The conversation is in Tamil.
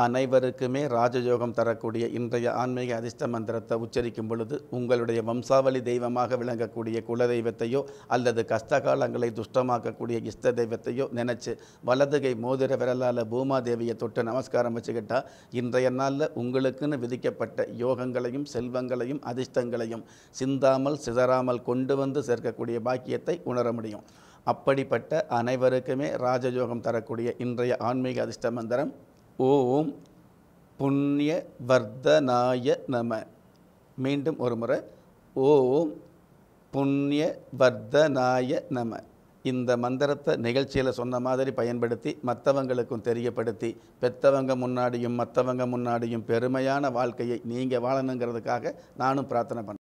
அனைவருக்குமே ராஜயோகம் தரக்கூடிய இன்றைய ஆன்மீக அதிர்ஷ்ட மந்திரத்தை உச்சரிக்கும் பொழுது உங்களுடைய வம்சாவளி தெய்வமாக விளங்கக்கூடிய குலதெய்வத்தையோ அல்லது கஷ்டகாலங்களை துஷ்டமாக்கக்கூடிய இஷ்ட தெய்வத்தையோ நினச்சி வலதுகை மோதிர விரலால் பூமாதேவியை தொட்டு நமஸ்காரம் வச்சுக்கிட்டா இன்றைய நாளில் உங்களுக்குன்னு விதிக்கப்பட்ட யோகங்களையும் செல்வங்களையும் அதிர்ஷ்டங்களையும் சிந்தாமல் சிதறாமல் கொண்டு வந்து சேர்க்கக்கூடிய பாக்கியத்தை உணர முடியும். அப்படிப்பட்ட அனைவருக்குமே ராஜயோகம் தரக்கூடிய இன்றைய ஆன்மீக அதிர்ஷ்ட மந்திரம் ஓம் புண்ணிய வர்தனாய நம. மீண்டும் ஒரு முறை, ஓம் புண்ணிய வர்தனாய நம. இந்த மந்திரத்தை நிகழ்ச்சியில் சொன்ன மாதிரி பயன்படுத்தி மற்றவங்களுக்கும் தெரியப்படுத்தி பெற்றவங்க முன்னாடியும் மற்றவங்க முன்னாடியும் பெருமையான வாழ்க்கையை நீங்கள் வாழணுங்கிறதுக்காக நானும் பிரார்த்தனை பண்ணுறேன்.